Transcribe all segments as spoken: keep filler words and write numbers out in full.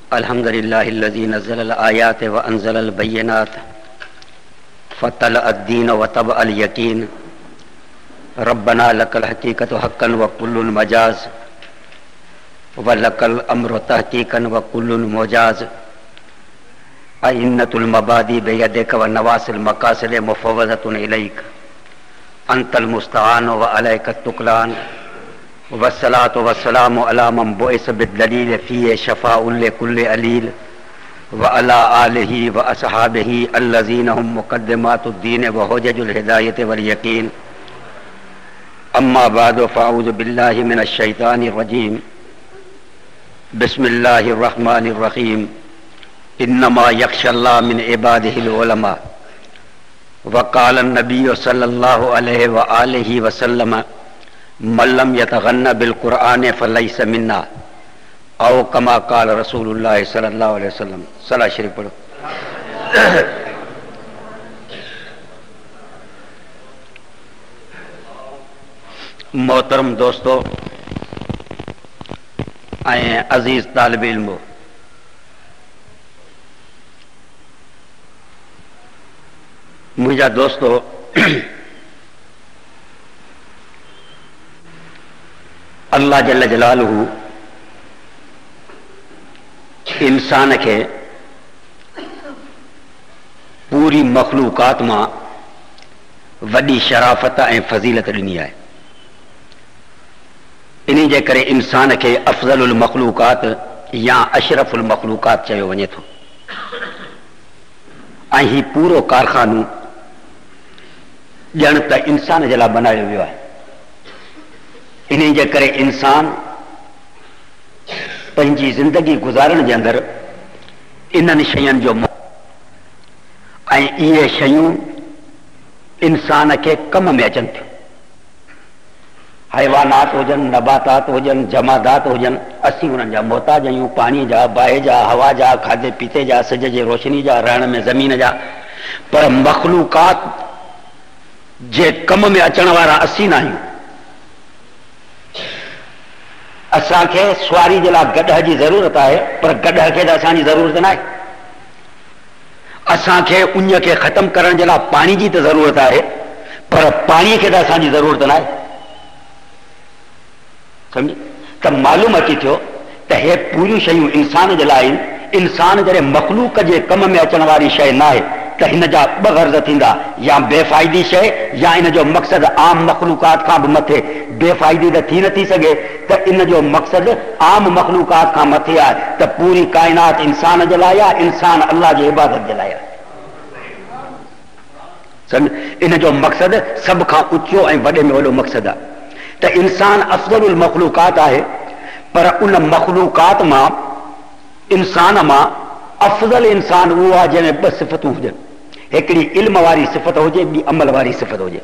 الحمد للہ الذی نزل الآیات وانزل البینات فطلع الدین وطبع الیقین ربنا لک الحقیقت حقا وکل مجاز ولک الامر تحقیقا وکل مجاز ائنۃ المبادی بیدک ونواصی المقاصد مفوضۃ الیک انت المستعان وعلیک التکلان والصلاة والسلام علی من بعث بالدلیل فیہ شفاء لکل علیل وعلی آلہ واصحابہ الذین هم مقدمات الدین وحجج الہدایۃ والیقین اما بعد فاعوذ باللہ من الشیطان الرجیم بسم اللہ الرحمن الرحیم انما یخشی اللہ من عبادہ العلماء وقال النبی صلی اللہ علیہ وآلہ وسلم من لم یتغن بالقرآن فلیس منا او کما قال رسول اللہ صلی اللہ علیہ وسلم. صلاۃ شریف پڑھو. محترم دوستو ऐं अज़ीज़ तालिब इल्म, मुंहिंजा दोस्तो अल्लाह जल्ल जलालहू इंसान के पूरी मखलूकात मां वॾी शराफ़त ऐं फज़ीलत ॾिनी आहे. इन जे करे इंसान के अफ़ज़लुल मखलूकात या अशरफुल मखलूकात चयो वञे थो. ऐं ही पूरो कारखानो ॼण त इंसान जे लाइ बनायो वियो आहे. इन जे करे इंसान पंहिंजी ज़िंदगी गुज़ारण जे अंदरि इन्हनि शयुनि जो ऐं इहे शयूं इंसान खे कम में अचनि थियूं. हैवानात हुजनि, नबातात हुजनि, जमादात हुजनि, असीं उन्हनि जा मोहताज आहियूं. पाणी जा, बाहि जा, हवा जा, खाधे पीते जा, सिज जे रोशनी जा, रहण में ज़मीन जा. पर मखलूकात जे कम में अचण वारा असीं न आहियूं. असांखे सुवारी जे लाइ गॾह जी ज़रूरत आहे, पर गॾह खे त असांजी ज़रूरत न आहे. असांखे उञ खे ख़तमु करण जे लाइ पाणी जी त ज़रूरत आहे, पर पाणीअ खे त असांजी ज़रूरत न आहे. सम्झ त मालूम अची थियो त हे पूरियूं शयूं इंसान जे लाइ आहिनि. इंसान जॾहिं मखलूक जे कम में अचण वारी शइ न आहे त हिन जा ॿ गर्ज़ थींदा, या बेफ़ाइदी शइ या इन जो मक़सदु आम मखलूकात खां बि मथे. बेफ़ाइदी त थी नथी सघे त इन जो मक़सदु आम मखलूकात खां मथे आहे त पूरी काइनात इंसान जे लाइ आहे, इंसान अल्लाह जी इबादत जे लाइ आहे. सम्झ इन जो मक़सदु सभ खां ऊचो ऐं वॾे में वॾो मक़सदु आहे त इंसान अफ़ज़लुल मखलूकात आहे. पर उन मखलूकात मां इंसान मां अफ़ज़ल इंसान उहो आहे जंहिंमें ॿ सिफ़तूं हुजनि. हिकिड़ी इल्म वारी सिफ़त हुजे, ॿी अमल वारी सिफ़त हुजे.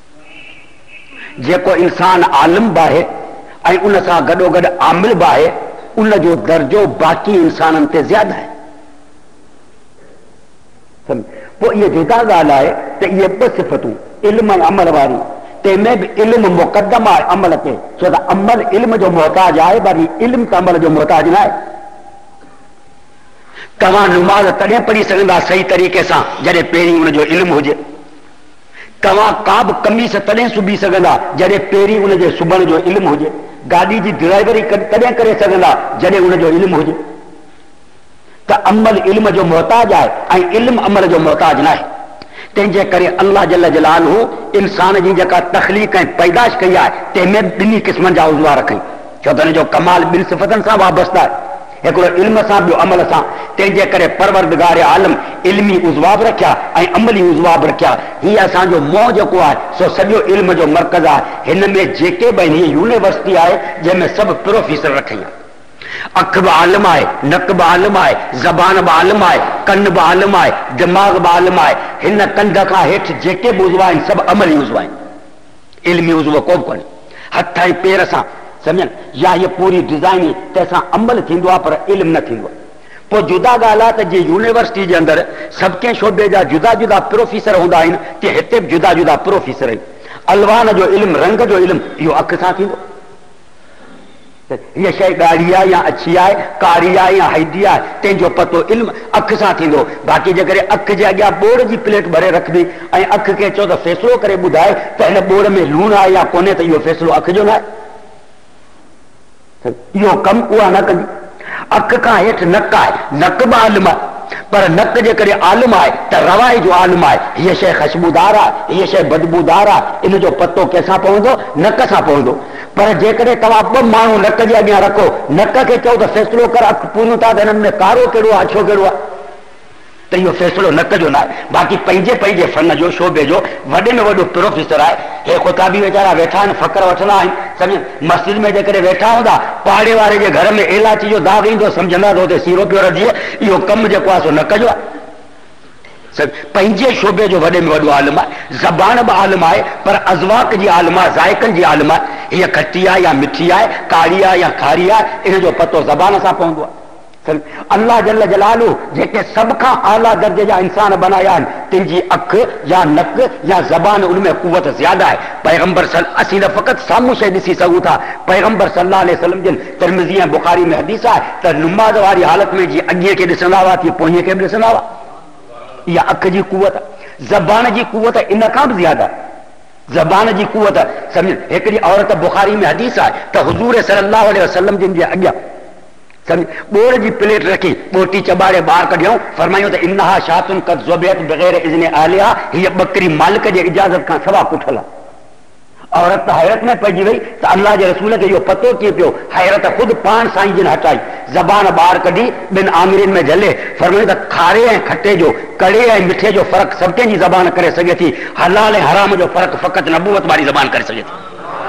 जेको इंसान आलिम बि आहे ऐं उन सां गॾोगॾु आमिल बि आहे, उन जो दर्जो बाक़ी इंसाननि ते ज़्यादा आहे. पोइ इहा जुदा ॻाल्हि आहे त इहे ॿ सिफ़तूं इल्म ऐं अमल वारी, तंहिंमें बि इल्म मुक़दम आहे अमल ते, छो त अमल इल्म जो मोहताज आहे, वरी इल्म त अमल जो मोहताज न आहे. तव्हां नुमाज़ तॾहिं पढ़ी सघंदा सही तरीक़े सां जॾहिं पहिरीं उन जो इल्मु हुजे. तव्हां का बि कमीस तॾहिं सुबी सघंदा जॾहिं पहिरीं उन जे सुबण जो इल्मु हुजे. गाॾी जी ड्राइवरी तॾहिं करे सघंदा जॾहिं उन जो इल्मु हुजे. त अमल इल्म जो मोहताज आहे ऐं इल्मु अमल जो मोहताज न आहे. तंहिंजे करे अल्लाह जल्ल जलालहू इंसान जी जेका तख़लीक़ ऐं पैदाश कई आहे तंहिंमें ॿिन्ही क़िस्मनि जा उज़वा रखई, छो त हिन जो कमाल ॿिनि सिफ़तनि सां वाबस्तु आहे, हिकिड़ो इल्म सां, ॿियो अमल सां. तंहिंजे करे परवरदिगार आलम इल्मी उज़वा बि रखिया ऐं अमली उज़वा बि रखिया. हीअ असांजो मोह जेको आहे सो सॼो इल्म जो मर्कज़ आहे. हिन में जेके बि हीअ यूनिवर्सिटी आहे जंहिंमें सभु प्रोफेसर रखी आहे. अखि बि आलिम आहे, नक बि आलिम आहे, ज़बान बि आलिम आहे, कन बि आलिम आहे, दिमाग़ बि आलिम आहे. हिन कंध खां हेठि जेके बि उज़वा आहिनि सभु अमली उज़वा आहिनि. इल्मी उज़वो को बि कोन्हे. हथ ऐं पेर सां सम्झनि, या हीअ पूरी डिज़ाइन तंहिंसां अमल थींदो आहे पर इल्मु न थींदो आहे. पोइ जुदा ॻाल्हि आहे त जीअं यूनिवर्सिटी जे अंदरि सभु कंहिं शोबे जा जुदा जुदा प्रोफेसर हूंदा आहिनि, तीअं हिते बि जुदा जुदा प्रोफेसर आहिनि. अलवान जो इल्मु, रंग जो इल्मु, इहो अखि सां थींदो. یہ شے گاڑی ہے یا اچھی ہے کاری ہے یا حیدی ہے تین جو پتو علم اکھ سان تھیندو باقی جے کرے اکھ جے اگیا بوڑ جی پلیٹ بھرے رکھ دی اے اکھ کے چو تو فیصلو کرے بدھائے تے ان بوڑ میں لون ہے یا کونے تے یہ فیصلو اکھ جو نہ یہ کم ہوا نہ کندی اکھ کا ہیٹھ نک ہے نک با علم پر نک جے کرے عالم ہے تے روائے جو عالم ہے یہ شے خوشبودار ہے یہ شے بدبودار ہے ان جو پتو کیسا پوندو نک سا پوندو پر جے کرے توا ب مانو نک جے اگیا رکھو نک کے چو تو فیصلو کر اکھ پونو تا دن میں کارو کیڑو اچھو کیڑو تو یہ فیصلو نک جو نہ باقی پنجے پنجے فن جو شعبے جو وڈے میں وڈو پروفیسر ہے یہ خطابی ویچارا ویٹھا ہیں فقر وٹھنا ہیں سمجھ مسجد میں جے کرے ویٹھا ہوندا پاڑے والے جے گھر میں الاچی جو داغ ایندو سمجھندا تو تے سیرو پیو رجے یہ کم جو کو نک جو پنجے شعبے جو وڈے میں وڈو عالم ہے زبان با عالم ہے پر ازواق جی عالم ہے ذائقن جی عالم ہے یہ کھٹی ہے یا مٹھی ہے کاڑی ہے یا کھاری ہے ان جو پتو زبان سا پوندو ہے اللہ جل جلالو جے کہ سب کا اعلیٰ درجے جا انسان بنایا تن جی اکھ یا نک یا زبان ان میں قوت زیادہ ہے پیغمبر صلی اسی نے فقط سامو شے دسی سگو تھا پیغمبر صلی اللہ علیہ وسلم جن ترمذی بخاری میں حدیث ہے تو نماز واری حالت میں جی اگے کے ڈسندا وا تھی پوہے کے ڈسندا وا یا اکھ جی قوت زبان جی قوت ان کا بھی زیادہ زبان جی قوت سمجھ ایکڑی عورت بخاری میں حدیث ہے تو حضور صلی اللہ علیہ وسلم جن جی اگیا سمجھ بوڑ جی پلیٹ رکھی بوٹی چباڑے باہر کڈیوں فرمایوں تے انہا شاتن قد ذبیت بغیر اذن اہلھا یہ بکری مالک جی اجازت کا سوا کٹھلا عورت حیرت میں پڑی وئی تو اللہ کے رسول کے یہ پتو کی پیو حیرت خود پان سائیں جن ہٹائی زبان باہر کڈی بن عامرین میں جھلے فرمایوں تے کھارے ہیں کھٹے جو کڑے ہیں میٹھے جو فرق سب کے جی زبان کرے سگے تھی حلال حرام جو فرق فقط نبوت والی زبان کر سگے تھی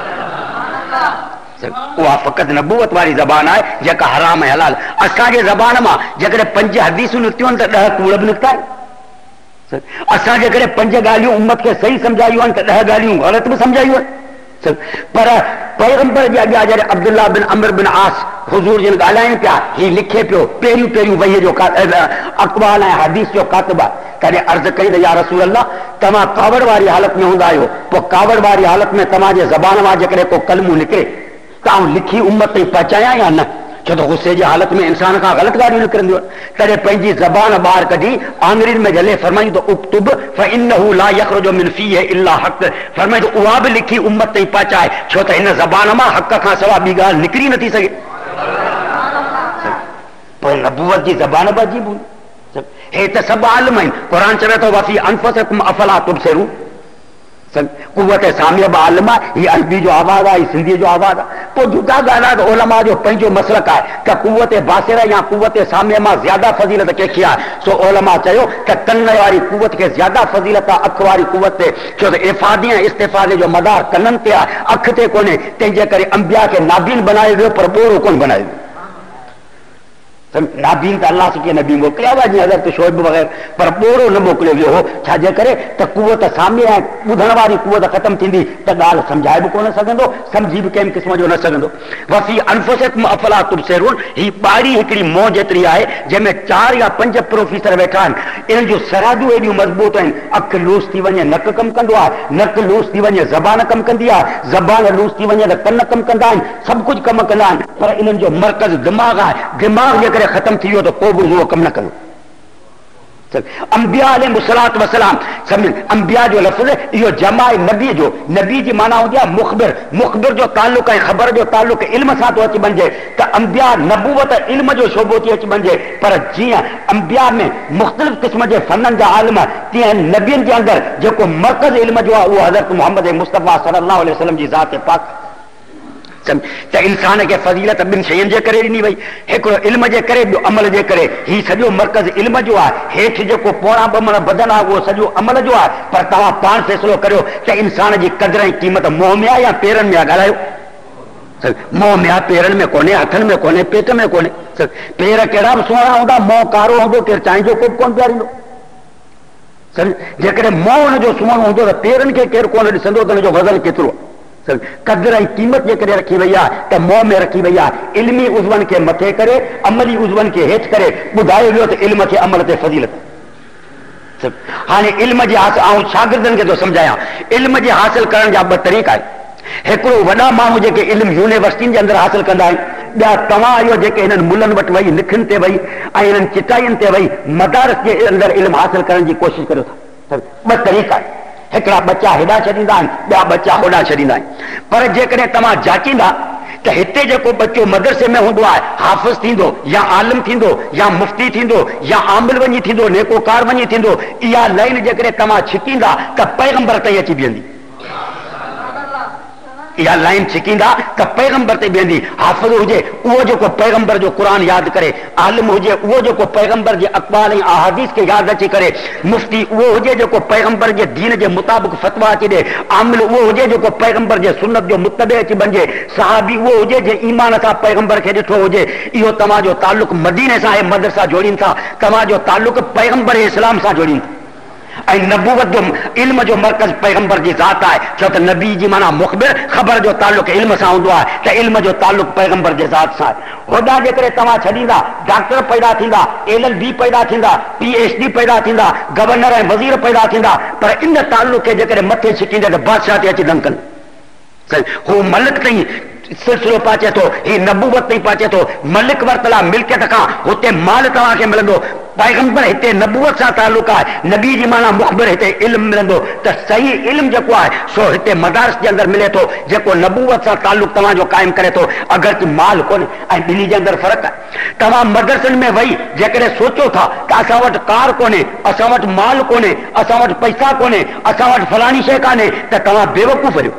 وہ فقط نبوت والی زبان ہے جکا حرام ہے حلال اساں کے زبان میں جکڑے پنج حدیثوں نکتیوں تے ڈہ کوڑ بھی نکتا ہے اساں کے کرے پنج گالیوں امت کے صحیح سمجھائیوں تے ڈہ گالیوں غلط بھی سمجھائیوں پر پیغمبر جی اگیا جڑے عبداللہ بن عمر بن عاص حضور جن گالائیں پیا ہی لکھے پیو پیریوں پیریوں وہی جو اقوال ہیں حدیث جو کاتبہ کدے عرض کئی یا رسول اللہ تما کاوڑ والی حالت میں ہوندا آیو پو کاوڑ والی حالت میں تما جے زبان وا جکڑے کو کلمو نکرے تاؤں لکھی امت تے پہنچایا یا نہ چھو تو غصے جی حالت میں انسان کا غلط گاڑی نکرن دیو ترے پنجی زبان بار کڈی آمرین میں جلے فرمائی تو اکتب فإنه لا يخرج من فيه الا حق فرمائی تو اواب لکھی امت تے پہنچائے چھو تو ان زبان ما حق کا سوا بی گال نکری نہ تھی سکے پر نبوت جی زبان با جی بول ہے تے سب عالم ہیں قرآن چلے تو وفی انفسکم افلا تبصرون قوت سامیہ با علماء یہ عربی جو آواز ہے سندھی جو آواز ہے تو جدا گانا علماء جو پنجو مسلک ہے کہ قوت باصرہ یا قوت سامیہ میں زیادہ فضیلت کے کیا سو علماء چاہیو کہ کنن واری قوت کے زیادہ فضیلت اکھ واری قوت تے چھو تو افادیاں استفادے جو مدار کنن تے اکھ تے کونے تنجے کرے انبیاء کے نابین بنائے ہوئے پر بورو کون بنائے ہوئے نابین تا اللہ سے کہ نبی موکلیا ہوا جی حضرت شعیب بغیر پر بورو نہ موکلے ہوئے ہو چھاجے کرے تو قوت سامنے ہے بدھن واری قوت ختم تھیندی تو گال سمجھائے بھی کون سگندو سمجھی بھی کیم قسم جو نہ سگندو وفی انفسکم افلا تبصرون ہی باری ہکڑی مو جتری ہے جے میں چار یا پنج پروفیسر بیٹھا ہیں ان جو سرادو ایڈیوں مضبوط ہیں اکھ لوس تھی ونجے نک کم کندو ہے نک لوس تھی ونجے زبان کم کندی ہے زبان لوس تھی ونجے کن کم کندا ہیں سب کچھ کم کندا ہیں پر انہن جو مرکز دماغ ہے دماغ جے کرے ختم تھی تو کو بھی وہ کم نہ کرو انبیاء علیہ الصلوۃ والسلام سمجھ انبیاء جو لفظ ہے یہ جمع نبی جو نبی جی معنی ہو گیا مخبر مخبر جو تعلق ہے خبر جو تعلق علم ساتھ اچ بن جائے تو انبیاء نبوت علم جو شعبو تھی اچ بن جائے پر جی انبیاء میں مختلف قسم کے فنن جا عالم تھی نبیوں کے اندر جو کو مرکز علم جو وہ حضرت محمد مصطفیٰ صلی اللہ علیہ وسلم جی ذات پاک تو انسان کے فضیلت بن شین جے کرے نہیں بھائی ایک علم جے کرے جو عمل جے کرے ہی سجو مرکز علم جو ہے ہیٹھ جو کو پوڑا بمن بدن ہے وہ سجو عمل جو ہے پر تمام پان فیصلو کرو کہ انسان جی قدر قیمت منہ میں یا پیرن میں گالایو منہ میں پیرن میں کونے ہتھن میں کونے پیٹ میں کونے پیر کیڑا سونا ہوندا منہ کارو ہوندو کہ چائیں جو کو کون پیاری لو جے کرے منہ جو سونا ہوندو پیرن کے کیر کون ڈسندو تے جو وزن کترو قدر قیمت جے کرے رکھی وئی ہے منہ میں رکھی وئی ہے علمی عضون کے متھے کرے عملی عضون کے ہیٹھ کرے بدھائے ویو تو علم کے عمل تے فضیلت ہاں علم جی حاصل آؤں شاگردن کے تو سمجھایا علم جی حاصل کرن جا ب طریقہ ہے हिकिड़ो वॾा माण्हू जेके इल्मु यूनिवर्सिटियुनि जे अंदरि हासिल कंदा आहिनि, ॿिया तव्हां इहो जेके हिननि मुलनि वटि वही लिखनि ते वही ऐं हिननि चिटाइनि ते वही मदारस जे अंदरि इल्मु हासिल करण जी कोशिशि करियो था। ॿ तरीक़ा, हिकिड़ा बच्चा हेॾा छॾींदा आहिनि, ॿिया बच्चा होॾा छॾींदा आहिनि। पर जेकॾहिं तव्हां जाचींदा त हिते जेको बच्चो मदरसे में हूंदो आहे हाफ़िज़ थींदो या आलिम थींदो या मुफ़्ती थींदो या आमिल वञी थींदो, नेकोकार वञी थींदो, इहा लाइन जेकॾहिं तव्हां छिकींदा त पैगंबर ताईं अची बीहंदी। इहा लाइन छिकींदा त पैगंबर ते बीहंदी। हाफ़िज़ हुजे उहो जेको पैगंबर जो क़ुरान यादि करे, आलिम हुजे उहो जेको पैगंबर जे अक़वाल ऐं अहादीस खे यादि अची करे, मुफ़्ती उहो हुजे जेको पैगंबर जे दीन जे मुताबिक़ फ़तवा अची ॾे, आमिल उहो हुजे जेको पैगंबर जे सुन्नत जो मुतबे अची बणिजे, सहाबी उहो हुजे जे ईमान सां पैगंबर खे ॾिठो हुजे। इहो तव्हांजो ताल्लुक़ मदीने सां ऐं मदरसा जोड़ीनि था, तव्हांजो ताल्लुक़ पैगंबर इस्लाम सां जोड़ीनि था। ऐं नबूवत जो इल्म जो मर्कज़ पैगंबर जी ज़ात आहे, छो त नबी जी माना मुख़बिर ख़बर जो ताल्लुक़ इल्म सां हूंदो आहे, त इल्म जो ताल्लुक़ पैगंबर जे ज़ात सां आहे। होॾा जेकॾहिं तव्हां छॾींदा, डॉक्टर पैदा थींदा, एल एल बी पैदा थींदा, पी एच डी पैदा थींदा, गवर्नर ऐं वज़ीर पैदा थींदा, पर इन ताल्लुक़ खे जेकॾहिं मथे छिकींदा त बादशाह ते अची धमकनि। हू मलिक ताईं सिलसिलो पहुचे थो, ही नबूवत ताईं पहुचे थो, मलिक वरतला मिल्कियत खां हुते माल तव्हांखे मिलंदो। पैगंबर हिते नबूवत सां ताल्लुक़ आहे, नबी जी माना मुख़बिर हिते इल्मु मिलंदो, त सही इल्मु जेको आहे सो हिते मदारस जे अंदरि मिले थो, जेको नबूवत सां ताल्लुक़ तव्हांजो क़ाइमु करे थो, अगरि माल कोन्हे। ऐं ॿिन्ही जे अंदरि फ़र्क़ु आहे। तव्हां मदरसनि में वेही जेकॾहिं सोचो था त असां वटि कार कोन्हे, असां वटि माल कोन्हे, असां वटि पैसा कोन्हे, असां वटि फलाणी शइ कान्हे, त तव्हां बेवकूफ़ आहियो।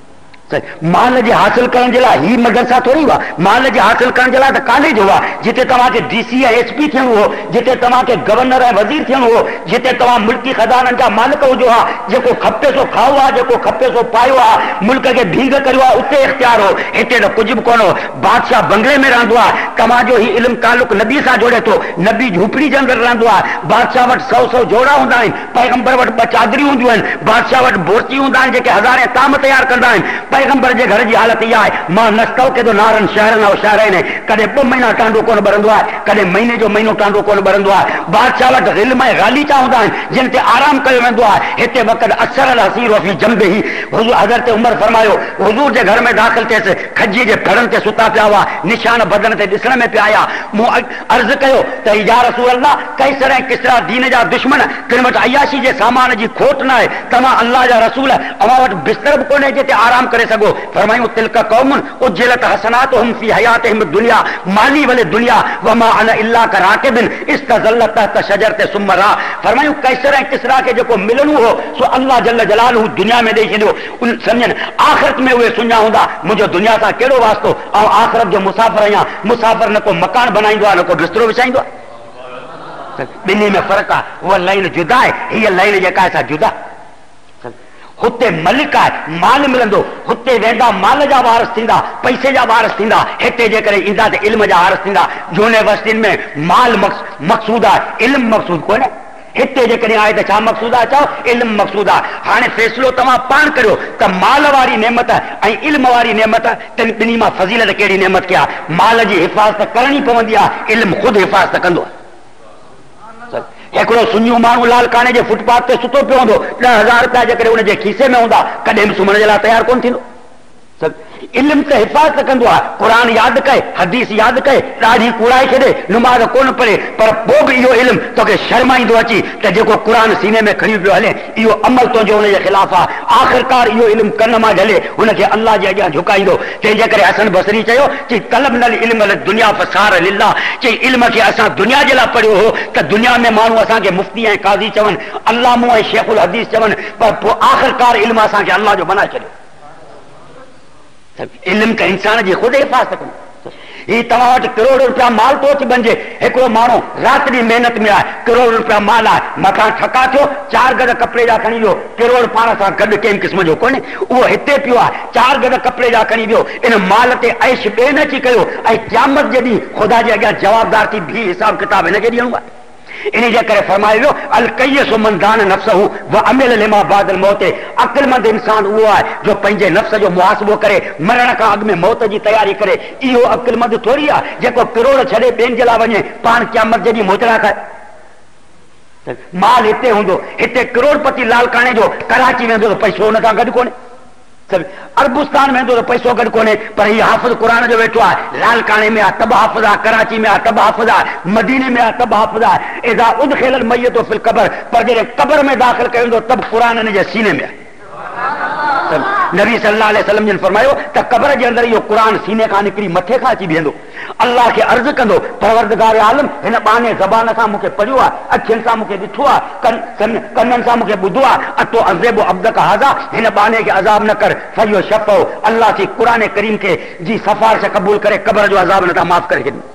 माल जे हासिल करण जे लाइ ही मदरसा थोरी हुआ, माल जे हासिल करण जे लाइ त कॉलेज हुआ, जिते तव्हांखे डीसी ऐं एस पी थियणो हो, जिते तव्हांखे गवर्नर ऐं वज़ीर थियणो हो, जिते तव्हां मुल्की खज़ाननि जा मालिक हुजो हा, जेको खपे सो खाओ आहे, जेको खपे सो पायो आहे, मुल्क खे भीग करियो आहे, उते इख़्तियार हो। हिते त कुझु बि कोन हो, बादशाह बंगले में रहंदो आहे, तव्हांजो ही इल्मु ताल्लुक़ नबी सां जोड़े थो, नबी झूपड़ी जे अंदरि रहंदो आहे, बादशाह वटि सौ सौ जोड़ा हूंदा आहिनि, पैगंबर वटि ॿ चादरियूं हूंदियूं आहिनि, बादशाह वटि बोरची हूंदा आहिनि जेके हज़ारे ताम तयारु कंदा आहिनि। पैगंबर जे घर जी हालत इहा आहे, मां नस्तौ के तो नारन शहरनि ऐं शहरनि, कॾहिं ॿ महीना टांडो कोन भरंदो आहे, कॾहिं महीने जो महीनो टांडो कोन भरंदो आहे। बादशाह वटि इल्म ऐं गालीचा हूंदा आहिनि जिन ते आराम कयो वेंदो आहे। हिते वक़्तु असर अल हसीर वफ़ी जंबिही, हुज़ूर हज़रत उमर फरमायो, हुज़ूर जे घर में दाख़िल थियसि, खजीअ जे फड़नि ते सुता पिया हुआ, निशान बदन ते ॾिसण में पिया आया। मूं अर्ज़ु कयो त या रसूल अल्लाह, कैसर ऐं किसरा दीन जा दुश्मन, तिन वटि अयाशी जे सामान जी खोट न आहे, तव्हां अल्लाह जा रसूल, अव्हां वटि बिस्तर बि कोन्हे जिते आराम करे सघो। फरमायूं तिलका कौमुन उज्जलत हसनातुहुम फी हयातिहिम दुनिया माली वले दुनिया वमा अना इल्ला का राकिबिन इस्तज़ल्लत तहत शजरत सुमरा। फरमायूं कैसर ऐं किसरा के जेको मिलणो हो सो अल्लाह जल्ल जलालहू दुनिया में ॾेई छॾियो। उन सम्झनि आख़िरत में उहे सुञा हूंदा, मुंहिंजो दुनिया सां कहिड़ो वास्तो, ऐं आख़िरत जो मुसाफ़िर आहियां। मुसाफ़िर न को मकान बनाईंदो आहे, न को बिस्तरो विछाईंदो आहे। ॿिन्ही में फ़र्क़ु आहे, उहा लाइन जुदा आहे, हीअ लाइन जेका आहे सा जुदा। हुते मलिक आहे, माल मिलंदो, हुते वेंदा माल जा वारस थींदा, पैसे जा वारस थींदा। हिते जेकॾहिं ईंदा त इल्म जा वारस थींदा। यूनिवर्सिटियुनि में माल मक़सूद आहे, इल्मु मक़सूद कोन्हे। हिते जेकॾहिं आहे त छा मक़सूद आहे, चओ इल्मु मक़सूद आहे। हाणे फ़ैसिलो तव्हां पाण करियो त माल वारी नेमत ऐं इल्म वारी नेमत, टिनि ॿिन्ही मां फज़ीलत कहिड़ी नेमत कया। माल जी हिफ़ाज़त करणी पवंदी आहे, इल्मु ख़ुदि हिफ़ाज़त कंदो आहे। हिकिड़ो सुञो माण्हू लाल काने जे फुटपाथ ते सुतो पियो हूंदो, ॾह हज़ार रुपया जेकॾहिं हुनजे खीसे में हूंदा, कॾहिं बि सुम्हण जे लाइ तयारु कोन थींदो। इल्मु त हिफ़ाज़त कंदो आहे, क़ुरान यादि कए, हदीस यादि कए, ॾाढी कूड़ाए छॾे, नमाज़ कोन पढ़े, पर पोइ बि इहो इल्मु तोखे शर्माईंदो अची त जेको क़ुरान सीने में खणी पियो हले, इहो अमल तुंहिंजो हुनजे ख़िलाफ़ आहे। आख़िरकार इहो इल्मु कन मां झले हुनखे अल्लाह जे अॻियां झुकाईंदो। तंहिंजे करे हसन बसरी चयो, चई तलब नल इल्म दुनिया फसार लिल्लाह, चई इल्म खे असां दुनिया जे लाइ पढ़ियो हो त दुनिया में माण्हू असांखे मुफ़्ती ऐं काज़ी चवनि, अल्लामो ऐं शेखुल हदीस चवनि, पर पोइ आख़िरकार इल्मु असांखे अल्लाह जो बनाए छॾियो। इल्मु त इंसान जी ख़ुदि हिफ़ाज़त कंदो। ही तव्हां वटि करोड़ रुपया माल थो अची बणिजे, हिकिड़ो माण्हू राति ॾींहुं महिनत में आहे, करोड़ रुपया माल आहे, मथां ठका थियो, चार गज कपिड़े जा खणी वियो, करोड़ पाण सां गॾु कंहिं क़िस्म जो कोन्हे, उहो हिते पियो आहे, चार गज कपिड़े जा खणी वियो, इन माल ते ऐश ॿिए न अची कयो, ऐं क़यामत जे ॾींहुं ख़ुदा जे अॻियां जवाबदार थी भी हिसाब किताब हिनखे ॾियणो आहे। इन जे करे फरमायो वियो, अल कय्यसु मन दान नफ्सहु व अमिल लिमा बादल मौत। अक़लमंद इंसान उहो आहे जो पंहिंजे नफ़्स जो मुहासिबो करे, मरण खां अॻु में मौत जी तयारी करे। इहो अक़लमंद थोरी आहे जेको करोड़ छॾे ॿियनि जे लाइ वञे, पाण क़यामत जे ॾींहुं मोचड़ा खाए। माल हिते हूंदो, हिते करोड़पति लाल काने जो कराची वेंदो त पैसो हुन सां गॾु कोन्हे। अरबुस्तान में तो पैसो गॾु कोन्हे, पर हीउ हाफ़िज़ क़ुरान जो वेठो आहे, लालकाणे में आहे तब हाफ़िज़ आहे, कराची में आहे तब हाफ़िज़ आहे, मदीने में आहे तब हाफ़िज़ आहे। इज़ा उदखिलल मय्यतु फिल क़ब्र, पर जॾहिं क़ब्र में दाख़िल कयो वेंदो तब क़ुरान हिन जे सीने में आहे। नबी सल्लल्लाहु अलैहि वसल्लम जिन फरमायो त क़ब्र जे अंदरि इहो क़ुरान सीने खां निकिरी मथे खां अची बीहंदो, अल्लाह खे अर्ज़ कंदो परवरदिगार आलम हिन बाने ज़बान सां मूंखे पढ़ियो आहे, अखियुनि सां मूंखे ॾिठो आहे, कननि सां मूंखे ॿुधो आहे, अतो अज़ेबो अब्दक हाज़ा, हिन बाने खे अज़ाब न कर फयो शफ़ो, अल्लाह जी क़ुरान करीम खे जी सिफ़ारिश क़बूल करे क़ब्र जो अज़ाब नथा माफ़ करे छॾियो।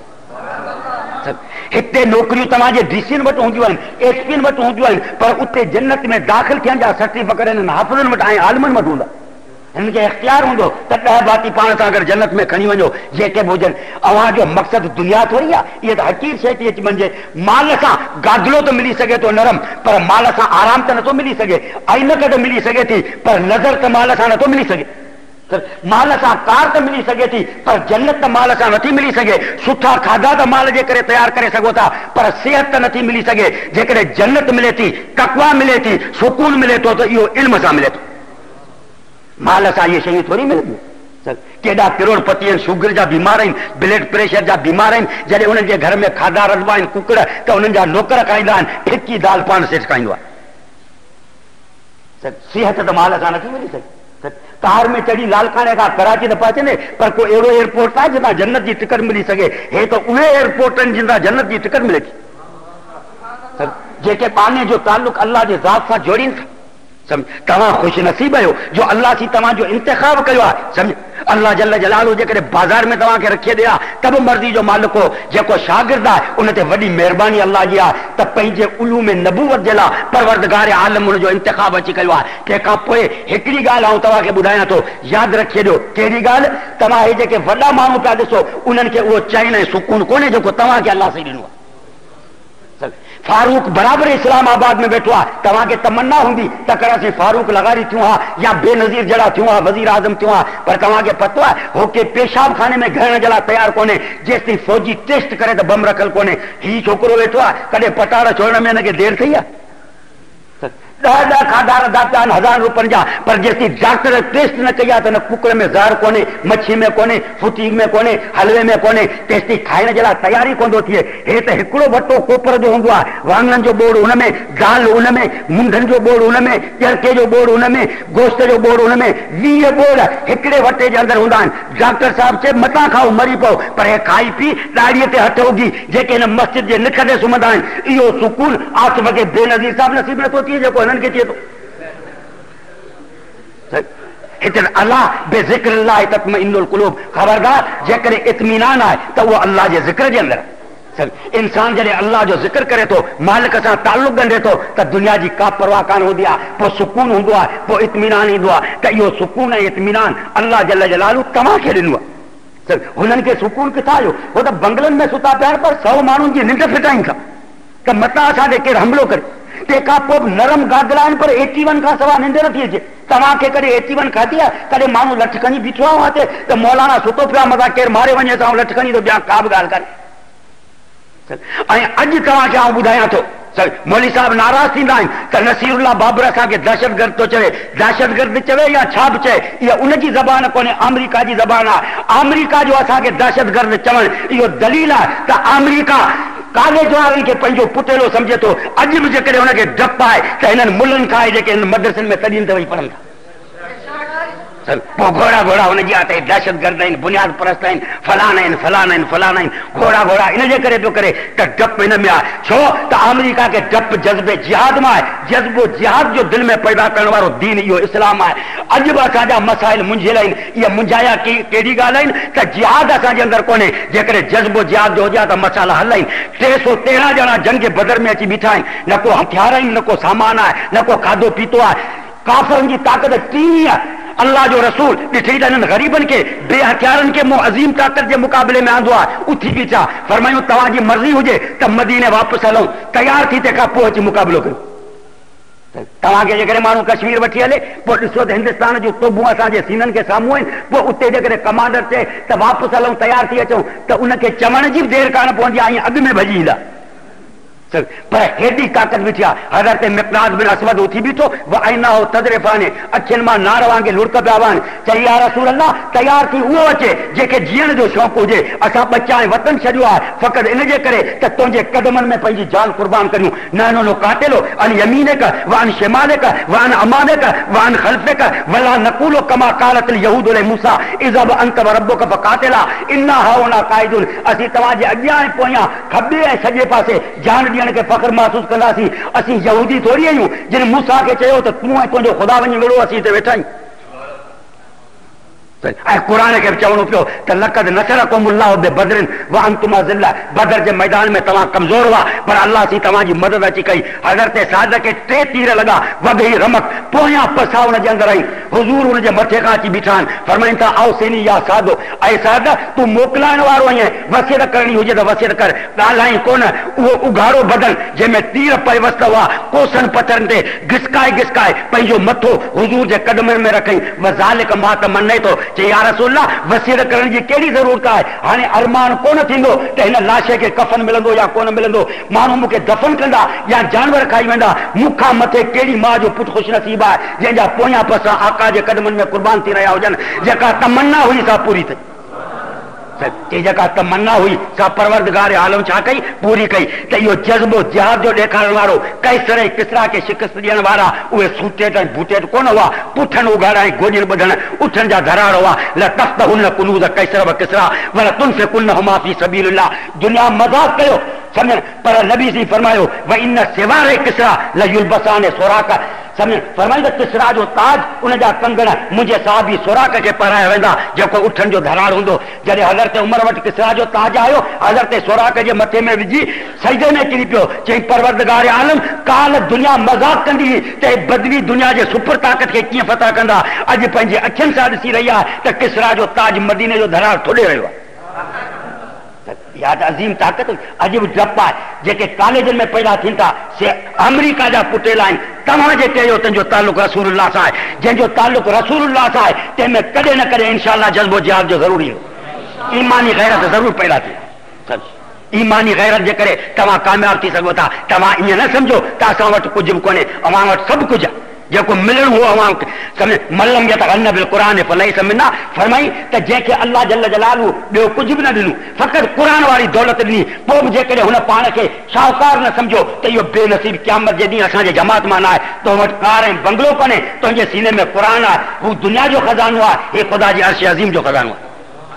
हिते नौकरियूं तव्हांजे डीसीनि वटि हूंदियूं आहिनि, एसपीनि वटि हूंदियूं आहिनि, पर उते जन्नत में दाख़िल थियण जा सर्टिफिकेट हिननि हाफ़िज़नि वटि ऐं आलिमनि वटि हूंदा। हिनखे इख़्तियार हूंदो त ॾह बाक़ी पाण सां अगरि जन्नत में खणी वञो जेके बि हुजनि। अव्हांजो मक़सदु दुनिया थोरी आहे, इहा त हक़ीर शइ थी अची वञे। माल सां गादलो त मिली सघे थो नरम, पर माल सां आराम त नथो मिली सघे, ऐनक त मिली सघे थी पर नज़र त माल सां नथो मिली सघे। माल सां कार त मिली सघे थी पर जन्नत त माल सां नथी मिली सघे। सुठा खाधा त माल जे करे तयारु करे सघो था पर सिहत त नथी मिली सघे। जेकॾहिं जन्नत मिले थी, तक़वा मिले थी, सुकून मिले थो त इहो इल्म सां मिले थो, माल सां इहे शयूं थोरी मिलंदियूं। केॾा करोड़पति आहिनि, शुगर जा बीमार आहिनि, ब्लड प्रेशर जा बीमार आहिनि, जॾहिं उन्हनि जे घर में खाधा रज़बा आहिनि कुकड़ त उन्हनि जा नौकर खाईंदा आहिनि, फिकी दाल पान सेठ खाईंदो आहे। सिहत त माल सां नथी मिली सघे। कार में चढ़ी लालखाने खां कराची त पहुचे, पर को अहिड़ो एयरपोर्ट आहे जितां जन्नत जी टिकट मिली सघे। हे त उहे एयरपोर्ट आहिनि जितां जन्नत जी टिकट मिले थी, जेके बाने जो ताल्लुक अल्लाह जे ज़ात सां जोड़ीनि था। तव्हां ख़ुशि नसीब आहियो जो अल्लाह थी तव्हांजो इंतिखाब कयो आहे। सम्झ, अल्लाह जल जलालहू जेकॾहिं बाज़ार में तव्हांखे रखी ॾे त बि मर्ज़ी जो मालिक हो, जेको शागिर्द आहे उन ते वॾी महिरबानी अल्लाह जी आहे त पंहिंजे उलूम नबूवत जे लाइ परवरदिगार आलम उन जो इंतिखाब अची कयो आहे। तंहिंखां पोइ हिकिड़ी ॻाल्हि आउं तव्हांखे ॿुधायां थो, यादि रखी ॾियो। कहिड़ी ॻाल्हि? तव्हां हे जेके वॾा माण्हू पिया ॾिसो उन्हनि खे उहो चैन ऐं सुकून कोन्हे जेको तव्हांखे अल्लाह सां ॾिनो आहे। फारूक बराबरि इस्लामाबाद में वेठो आहे, तव्हांखे तमन्ना हूंदी त कराची फारूक लगारी थियूं हा या बेनज़ीर जहिड़ा थियूं हा, वज़ीर आज़म थियूं हा, पर तव्हांखे पतो आहे हो के पेशाब खाने में घरण जे लाइ तयारु कोन्हे जेसि ताईं फौजी टेस्ट करे त बम रखियलु कोन्हे। हीउ छोकिरो वेठो आहे, कॾहिं पटाड़ छोड़ण में हिनखे देरि थी आहे? ॾह ॾह खाधा रधा पिया आहिनि हज़ार रुपयनि जा, पर जेसि डॉक्टर टेस्ट न कई आहे त न कुकर में ज़हर कोन्हे, मच्छी में कोन्हे, फुटी में कोन्हे, हलवे में कोन्हे, तेसि ताईं खाइण जे लाइ तयारी कोन थो थिए। हे त हिकिड़ो वटो कोपर जो हूंदो आहे, वाङण जो बोड़ हुन में, दाल हुन में, मुंडनि जो बोड़ हुन में, ॼरके जो बोड़ हुन में, गोश्त जो बोड़ हुन में, वीह बोड़ हिकिड़े वटे जे अंदरि हूंदा आहिनि। डॉक्टर साहिब चए मतां खाओ मरी पओ, पर हे खाई पी ॾाड़ीअ ते हथ उगी जेके हिन मस्जिद जे निख ते सुम्हंदा आहिनि। इहो सुकून आसिफ़ खे बेनज़ीर साहिब नसीब नथो थिए जेको हिननि खे थिए थो। हिते अल्लाह बेज़िक्रिल्लाह तत्मइन्नुल क़ुलूब, ख़बरदार जेकॾहिं इत्मीनान आहे त उहो अल्लाह जे ज़िक्र जे अंदरि। इंसान जॾहिं अल्लाह जो ज़िक्र करे थो, मालिक सां ताल्लुक़ ॻंढे थो त दुनिया जी का परवाह कान हूंदी आहे, पोइ सुकून हूंदो आहे, पोइ इत्मीनान ईंदो आहे त इहो सुकून ऐं इत्मीनान अल्लाह जल जलालहू तव्हांखे ॾिनो आहे। हुननि खे सुकून किथां आयो? हो त बंगलनि में सुता पिया पर सौ माण्हुनि जी निंड फिटाइनि था त मतां असांखे केरु हमिलो करे। तंहिंखां पोइ नरम गादला आहिनि पर एटी वन खां सवाइ निंड नथी अचे। तव्हांखे कॾहिं एटी वन खाधी आहे? कॾहिं माण्हू लठ खणी बीठो आहे हिते त मौलाना सुतो पियो आहे, मथां केरु मारे वञे त लठ खणी थो ॿिया का बि ॻाल्हि कान्हे। ऐं अॼु तव्हांखे आउं ॿुधायां थो, मौली साहब नाराज़ थींदा आहिनि त नसीरुल्लाह बाबर असांखे दहशतगर्द थो चवे। दहशतगर्द चवे या छा बि चए, इहा उनजी ज़बान कोन्हे, अमरीका जी ज़बान आहे। अमरीका जो असांखे दहशतगर्द चवणु इहो दलील आहे त अमरीका कॉलेज वारनि खे पंहिंजो पुटेलो सम्झे थो। अॼु बि जेकॾहिं हुनखे डपु आहे त हिननि मुलनि खां जेके हिन मदरसनि में तॾहिं ते वेही पढ़नि था। पोइ घोड़ा घोड़ा हुनजी आहे त दहशतगर्द आहिनि, बुनियाद परस्त आहिनि, फलाना आहिनि फलाना आहिनि फलाना आहिनि। घोड़ा घोड़ा इन जे करे पियो करे त डपु हिन में आहे। छो त अमरीका खे डपु जज़्बे जिहाद मां आहे। जज़्बो जिहाद जो दिलि में पैदा करण वारो दीन इहो इस्लाम आहे। अॼु बि असांजा मसाइल मुंझियल आहिनि। इहा मुंझाया की कहिड़ी ॻाल्हि आहिनि त जिहाद असांजे अंदरि कोन्हे। जेकॾहिं जज़्बो जिहाद जो हुजे त मसाइला हल आहिनि। टे सौ तेरहं ॼणा जंग बदर में अची बीठा आहिनि, न को हथियार आहिनि, न को सामान आहे, न को खाधो पीतो आहे। काफ़रनि जी ताक़त टीह आहे। अल्लाह जो रसूल ॾिठी त हिननि ग़रीबनि खे बे हथियारनि खे मूं अज़ीम ताक़त जे मुक़ाबले में आंदो आहे। उथी बीठा फरमायूं तव्हांजी मर्ज़ी हुजे त मदीने वापसि हलूं, तयारु थी तंहिंखां पोइ अची मुक़ाबिलो कयूं। तव्हांखे जेकॾहिं माण्हू कश्मीर वठी हले पोइ ॾिसो त हिंदुस्तान जूं तोबूं असांजे सीननि खे साम्हूं आहिनि। पोइ उते जेकॾहिं कमांडर चए त वापसि हलूं, तयारु थी अचूं, त उनखे चवण जी बि देरि कान पवंदी आहे, ऐं अॻु में भॼी ईंदा। پر ہیڈی طاقت بھی تھیا حضرت مقداد بن اسود اٹھی بھی تو وہ آئینہ ہو تدرفانے اکھن ماں نہ روانگے لڑک پیاوان چاہیے یا رسول اللہ تیار تھی وہ اچے جے کے جیئن جو شوق ہو جے اسا بچائیں وطن چھڑیو ہے فقط ان جے کرے کہ تنجے قدمن میں پنجی جان قربان کریوں نانو نو قاتلو ان یمینک وان شمالک وان امانک وان خلفک ولا نقولو کما قالت اليہود لموسیٰ اذهب انت وربک فقاتلا انا ہاؤنا قائدون اسی تواجے اگیاں پویاں کھبے سجے پاسے جان دیا کے فخر محسوس کرنا سی اسی یہودی تھوڑی آئیوں جن موسیٰ کے چاہیے تو تم ہے تو جو خدا ونی ملو اسی تے بیٹھا ہی اے قرآن کے چونو پیو کہ لقد نصرکم اللہ بے بدرن وانتم ذلہ بدر کے میدان میں تمام کمزور ہوا پر اللہ سی تمام جی مدد اچھی کئی حضرت سعد کے ٹے تیر لگا وگئی رمک پویاں پسا ان جے اندر آئی حضور ان جے متھے کا اچھی بٹھان فرمائیں تا آؤ سینی یا سادو اے سعد تو موکلائن وارو ہیں وسیعت کرنی ہو جے تو وسیعت کر ڈالائیں کون وہ اگارو بدن جے میں تیر پے وسط ہوا کوسن پتھرن تے گسکائے گسکائے پنجو متھو حضور جے قدمن میں رکھیں وذالک ما تمنے تو کہ یا رسول اللہ وسیعت کرنے کی کیڑی ضرورت ہے ہانے ارمان کون تھیندو کہ ہن لاشے کے کفن ملندو یا کون ملندو مانو مکے دفن کندا یا جانور کھائی ویندا مکھا متھے کیڑی ماں جو پٹ خوش نصیب ہے جن جا پویاں پسا آقا جے قدمن میں قربان تھی رہیا ہوجن جکا تمنا ہوئی سا پوری تھی تے جکا تمنا ہوئی سا پروردگار عالم چھا کئی پوری کئی تے یہ جذب و جہاد جو دیکھان وارو کیسر کسرا کے شکست دین وارا اوے سوٹے تے بوٹے کون ہوا پٹھن اگاڑا گوجن بدن اٹھن جا دھراڑ ہوا لا تفتحن کنوز کیسر و کسرا ولا تنفقنهما فی سبیل اللہ دنیا مذاق کیو سمجھ پر نبی سے فرمایو و ان سوار کسرا لا یلبسان سوراقا سمجھ فرمائیں کسرا جو تاج ان جا کنگن مجھے صحابی سوراق کے پہرایا ویندا جکو اٹھن جو دھراڑ ہوندو جڑے حضرت عمر وٹ کسرا جو تاج آیو حضرت سوراق کے متھے میں وجھی سجدے میں کری پیو چئی پروردگار عالم کال دنیا مذاق کندی تے بدوی دنیا جے سپر طاقت کے کیے فتح کندا اج پنجے اکھن سا دسی رہیا تے کسرا جو تاج مدینے جو دھراڑ تھوڑے رہیو یاد عظیم طاقت عجیب جپا جے کہ کالجن میں پیدا تھینتا سے امریکہ جا پٹے لائن تمام جے کہو تن جو تعلق رسول اللہ سے ہے جن جو تعلق رسول اللہ سے ہے تے میں کدے نہ کرے انشاءاللہ جذب و جہاد جو ضروری ہے ایمانی غیرت ضرور پیدا تھی ایمانی غیرت جے کرے تمام کامیاب تھی سکو تھا تمام یہ نہ سمجھو تا اساں وٹ کچھ بھی کونے اوہاں وٹ سب کچھ جو کو ملن ہوا عوام سمجھ ملم یتغن بالقران فلیس منا فرمائی تے جے کہ اللہ جل جلالہ بیو کچھ بھی نہ دینو فقط قرآن والی دولت دی پو جے کہ ہن پان کے شاہکار نہ سمجھو تے یہ بے نصیب قیامت جے دی اساں جے جماعت مانا ہے تو وٹ کار ہیں بنگلو کنے تو جے سینے میں قرآن ہے وہ دنیا جو خزانہ ہے یہ خدا جی عرش عظیم جو خزانہ ہے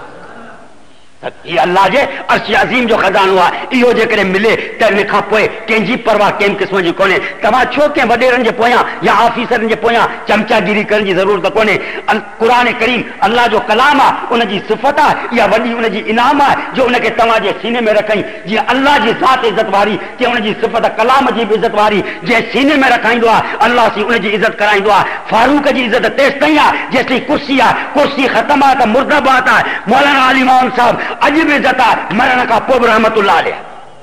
یہ اللہ جے عرش عظیم جو خزانہ ہوا ایو جے کرے ملے تے لکھا پوئے کینجی پرواہ کیم قسم جی کونے تما چھو کے وڈیرن جے پویاں یا آفیسرن جے پویاں چمچا گیری کرن جی ضرورت کونے قرآن کریم اللہ جو کلام ہے ان جی صفت ہے یا وڈی ان جی انعام ہے جو ان کے تما جے سینے میں رکھیں جی اللہ جی ذات عزت واری کہ ان جی صفت کلام جی عزت واری جے سینے میں رکھائیندو ہے اللہ سی ان جی عزت کرائیندو ہے فاروق جی عزت تیس تئی ہے جیسی کرسی ہے کرسی ختم ہے تو مردہ بات ہے مولانا علی امام صاحب عجیب عزت ہے مرن کا پوب رحمت اللہ علیہ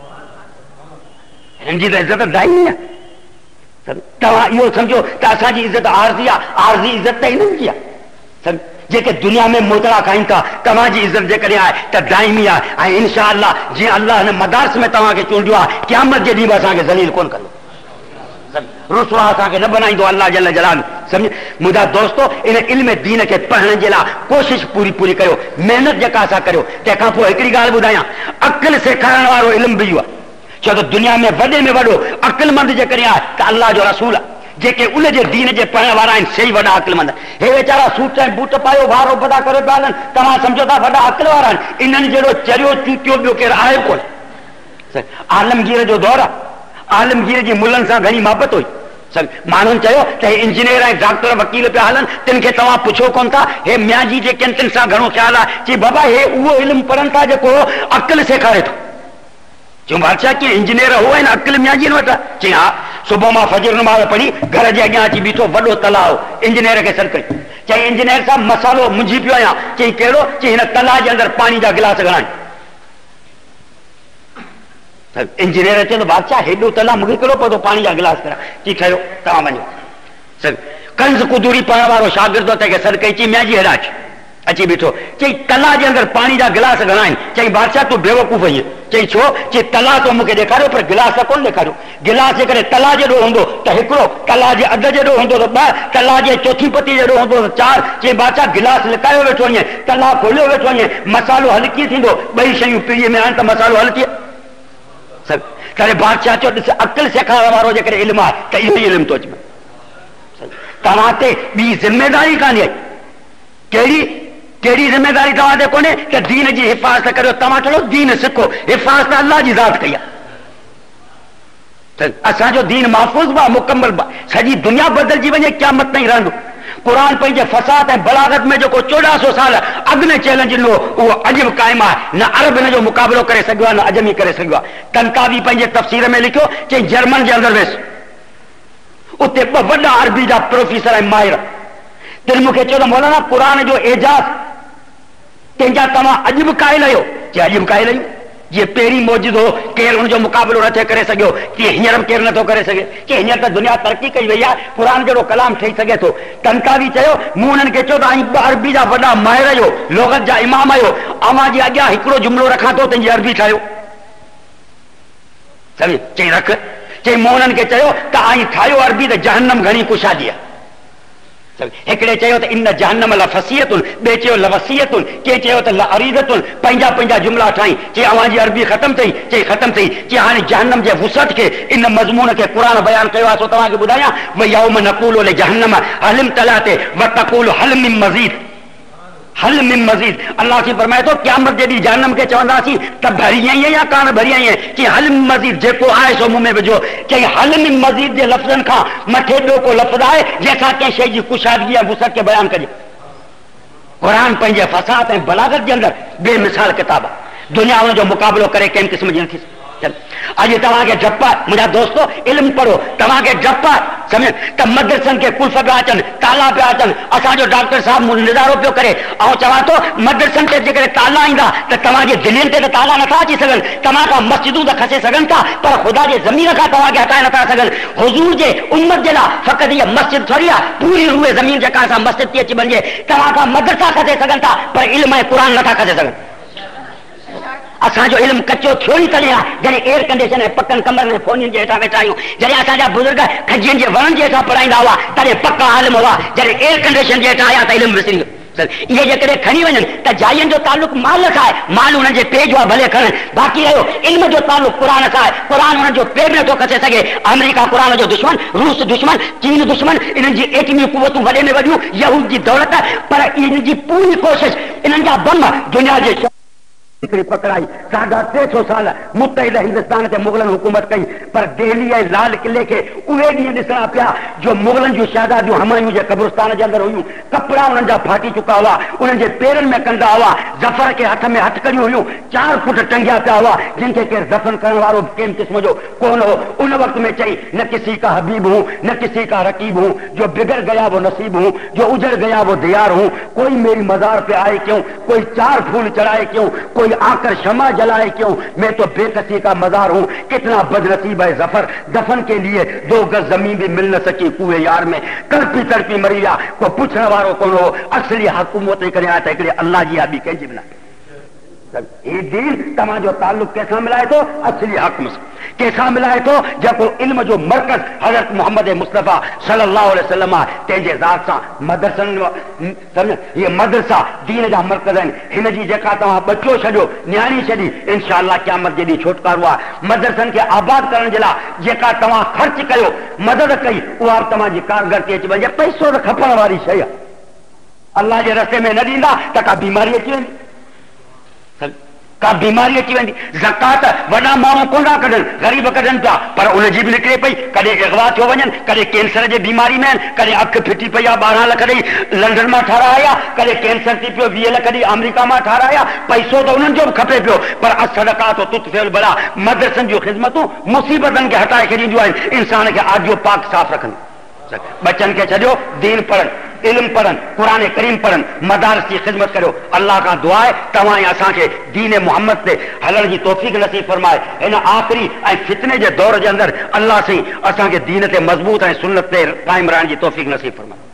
ان جی عزت دائمی ہے تمہاں یہ سمجھو کہ اساں جی عزت عارضی ہے عارضی عزت تے نہیں کیا جے کہ دنیا میں موترا کھائیں کا تمہاں جی عزت جے کرے آئے تو دائمی ہے انشاءاللہ جی اللہ نے مدارس میں تمہاں کے چونڈیو ہے قیامت جے دیبا اساں کے ذلیل کون کرو رسوا اساں کے نہ بنائی دو اللہ جل جلالہ سمجھ مجھا دوستو ان علم دین کے پڑھنے جلا کوشش پوری پوری کرو محنت جکا سا کرو تیکھاں پو ایکڑی گال بدایا عقل سے کھڑن وارو علم بھی ہوا چھو تو دنیا میں وڈے میں وڈو عقل مند جے کریا کہ اللہ جو رسول جے کہ ان جے دین جے پڑھنے وارا ان صحیح وڈا عقل مند ہے بیچارا سوٹ چائیں بوٹ پایو وارو بڑا کرے پالن تمام سمجھو تا وڈا عقل وارا انن جڑو چریو چوتیو بیو کے آئے کون عالمگیر جو دور عالمگیر جی ملن سا گھنی محبت ہوئی مانون چاہو کہ انجینئر ہے ڈاکٹر وکیل پہ حالن تن کے تمام پوچھو کون تھا ہے میاں جی جے کن تن سا گھنو خیال ہے کہ بابا ہے وہ علم پڑھن تھا جو کو عقل سے کھارے تھا جو بادشاہ کی انجینئر ہوا ہے نا عقل میاں جی نہ ہوتا چی ہاں صبح ماں فجر نماز پڑھی گھر جے اگیاں اچی بیٹھو وڈو تلاؤ انجینئر کے سر کری چاہے انجینئر صاحب مسالو منجھی پیو آیا چاہے کہڑو چاہے ہن تلا جے اندر پانی دا گلاس گھڑائیں انجینئر اچے تو بادشاہ ہیڈو تلا مگی کرو پہ تو پانی کا گلاس کرا چی کھایو تمام ونجو کنز قدوری پڑھن وارو شاگرد ہوتا ہے کہ سر کئی چی میاں جی ہراچ अची बीठो चई तला जे अंदर पानी जा गिलास घणा आहिनि चई बादशाह तूं बेवकूफ़ आहीं चई छो चई तला तो मूंखे ॾेखारियो पर गिलास कोन ॾेखारियो गिलास जे करे तला जेॾो हूंदो त हिकिड़ो तला जे अधु जेॾो हूंदो त ॿ तला जे चोथी पती जेॾो हूंदो त चार चई बादशाह गिलास लिकायो वेठो वञे तला खोलियो वेठो वञे मसालो हल कीअं थींदो ॿई शयूं पीढ़ीअ में आहिनि त मसालो हल थिए तॾहिं बादशाह चयो ॾिस अक़ल सेखारण वारो जेकॾहिं इल्मु आहे त इहो ई इल्मु थो अचे तव्हां ते ॿी ज़िमेदारी कान्हे कहिड़ी कहिड़ी ज़िमेदारी तव्हां ते कोन्हे त दीन जी हिफ़ाज़त करियो तव्हां चलो दीन सिखो हिफ़ाज़त अल्लाह जी ज़ात कई आहे त असांजो दीन महफ़ूज़ बि मुकमल बि सॼी दुनिया बदिलजी वञे क़यामत ताईं रहंदो क़ुर पंहिंजे फ़साद ऐं बलागत में जेको चोॾहं सौ साल अॻु में चैलेंज ॾिनो उहो अॼु बि क़ाइमु आहे न अरब हिन जो मुक़ाबिलो करे सघियो आहे न अजमी करे सघियो आहे तनकावी पंहिंजे तफ़सीर में लिखियो चई जर्मन जे अंदरि वियुसि उते ॿ वॾा अरबी जा प्रोफेसर ऐं माहिर तिन मूंखे चयो त मौलाना क़ुर जो एजाज़ कंहिंजा तव्हां अॼु बि क़ाइल आहियो चई अॼु बि क़ाइल आहियूं जीअं पहिरीं मौजूद हो केरु हुनजो मुक़ाबिलो नथो करे सघियो तीअं हींअर बि केरु नथो करे सघे की हींअर त दुनिया तरक़ी कई वई आहे क़ुर जहिड़ो कलाम ठही सघे थो तनकावी चयो मूं हुननि खे चयो त आई ॿ अरबी जा वॾा माहिर आहियो लोगत जा इमाम आहियो अवां जे अॻियां हिकिड़ो जुमिलो रखां थो तुंहिंजी अरबी ठाहियो सम्झी चई रख चई मूं हुननि खे चयो त आई ठाहियो अरबी त जहन्नम घणी कुशादी आहे हिकिड़े चयो त इन जहन्नम लफ़सियतुन ॿिए चयो लवसियतुन के चयो त लअरीदतुन पंहिंजा पंहिंजा जुमिला ठाही चई अवां जी अरबी ख़तमु थी चई ख़तमु थी चई हाणे जहन्नम जे वुसअत खे इन मज़मून खे क़ुर बयानु कयो आहे सो तव्हांखे ॿुधायां व यौम नक़ूलु लिजहन्नम हलिम तलाते व तक़ूलु हल मिन मज़ीद हल मिन मज़ीद अल्लाह से फरमाए थो क़यामत जे ॾींहुं जहन्नम खे चवंदासीं त भरी आई या कान भरी आई चई हल मिन मज़ीद जेको आहे सो मुंहुं में विझो चई हल मिन मज़ीद जे लफ़्ज़नि खां मथे ॿियो को लफ़्ज़ आहे जंहिंसां कंहिं शइ जी कुशादगी ऐं वुसअत खे बयानु कजे क़ुर पंहिंजे फ़साद ऐं बलागत जे अंदरि बेमिसाल किताब आहे दुनिया हुनजो मुक़ाबिलो करे कंहिं क़िस्म जी नथी अॼु तव्हांखे डप आहे मुंहिंजा दोस्तो इल्मु पढ़ो तव्हांखे डप आहे सम्झ त मदरसनि खे कुल्फ पिया अचनि ताला पिया अचनि असांजो डॉक्टर साहिबु निज़ारो पियो करे ऐं चवां थो मदरसनि ते जेकॾहिं ताला ईंदा त तव्हांजे दिलियुनि ते त ताला नथा अची सघनि तव्हां खां मस्जिदूं त खसे सघनि था पर ख़ुदा जे ज़मीन खां तव्हांखे हटाए नथा सघनि हुज़ूर जे उम्मत जे लाइ फ़क़ति इहा मस्जिद थोरी आहे पूरी उहे ज़मीन जेका असां मस्जिद थी अची वञे तव्हां खां मदरसा खसे सघनि था पर इल्म ऐं क़ुर नथा खसे सघनि असांजो इल्मु कचो थियो ई तॾहिं आहे जॾहिं एयर कंडीशन ऐं पकनि कमरनि में फोनियुनि जे हेठां वेठा आहियूं जॾहिं असांजा बुज़ुर्ग खजियुनि जे वणनि जे हेठां पढ़ाईंदा हुआ तॾहिं पका आलिम हुआ जॾहिं एयर कंडीशन जे हेठां आया त इल्मु विसरी वियो इहे जेकॾहिं खणी वञनि त जाइयुनि जो तालुक माल सां आहे माल हुननि जे पेट जो आहे भले खणनि बाक़ी रहियो इल्म जो तालुक क़ुर सां आहे क़ुर हुननि जो पेट नथो खसे सघे अमेरिका क़ुर जो दुश्मन रूस दुश्मन चीन दुश्मन इन्हनि जी एटमी कुवतूं वॾे में वॾियूं यहूद जी दौलत पर इन्हनि जी पूरी कोशिशि इन्हनि जा बम दुनिया जे हिकिड़ी पकड़ाई साढा टे सौ साल मुतहिद हिंदुस्तान ते मुग़लनि हुकूमत कई पर दिल्ली ऐं लाल किले खे उहे ॾींहं ॾिसणा पिया जो मुग़लनि जूं शहज़ादियूं हमायूं जे क़ब्रिस्तान जे अंदरि हुयूं कपिड़ा उन्हनि जा फाटी चुका हुआ उन्हनि जे पेरनि में कंदा हुआ ज़फ़र खे हथ में हथकड़ियूं हुयूं चार फुट टंगिया पिया हुआ जिन खे केरु दफ़न करण वारो कंहिं क़िस्म जो कोन हो उन वक़्त में चई न किसी का हबीब हूं न किसी का रकीब हूं जो बिगड़ गया वो नसीब हूं जो उजड़ गया वो दियार हूं कोई मेरी मज़ार पे आए क्यों कोई चार फूल चढ़ाए क्यों कोई आकर शमा जलाए क्यों मैं तो बेकसी का मजार हूं कितना बदनसीब है जफर दफन के लिए दो गज जमीन भी मिल न सकी कुएं यार में तड़पी तड़पी मरी विया को पुछण वारो कोन हो असली हुकूमत करे आया त हिकिड़े अल्लाह जी आहे ॿी कंहिंजी बि न ही दीन तव्हांजो ताल्लुक कंहिंसां मिलाए थो असली हक़ सां कंहिंसां मिलाए थो जेको इल्म जो मर्कज़ हज़रत मोहम्मद मुस्तफ़ा सल्लल्लाहु अलैहि वसल्लम आहे तंहिंजे ज़ात सां मदरसनि सम्झ इहे मदरसा दीन जा मर्कज़ आहिनि हिन जी जेका तव्हां बचो छॾियो नियाणी छॾी इनशा अल्लाह क़यामत जे ॾींहुं छुटकारो आहे मदरसनि खे आबाद करण जे लाइ जेका तव्हां ख़र्च कयो मदद कई उहा बि तव्हांजी कारगर थी अची वञे पैसो त खपण वारी शइ आहे अल्लाह जे रस्ते में न ॾींदा त का बीमारी अची वेंदी का बीमारी अची वेंदी ज़कात वॾा माण्हू कोन था कढनि ग़रीब कढनि पिया पर उनजी बि निकिरे पई कॾहिं अगवा थियो वञनि कॾहिं कैंसर जे बीमारी में आहिनि कॾहिं अखि फिटी पई आहे ॿारहं लख ॾेई लंडन मां ठाराया कॾहिं कैंसर थी पियो वीह लख ॾेई अमेरिका मां ठाराया पैसो त उन्हनि जो बि खपे पियो पर असदका तो तुत थियल भला मदरसनि जूं ख़िदमतूं मुसीबतनि खे हटाए छॾींदियूं आहिनि इंसान खे आजियो पाक साफ़ रखनि बच्चनि खे छॾियो दीन पढ़नि इल्म पढ़नि क़ुरान करीम पढ़नि मदारस की ख़िदमत करियो अल्लाह का दुआ आहे तव्हां ऐं असांखे दीन मोहम्मद ते हलण जी तौफ़ीक़ नसीब फरमाए हिन आख़िरी ऐं फितने जे दौर जे अंदरि अल्लाह साईं असांखे दीन ते मज़बूत ऐं सुन्नत ते क़ाइमु रहण जी तौफ़ीक़ नसीब फरमाए।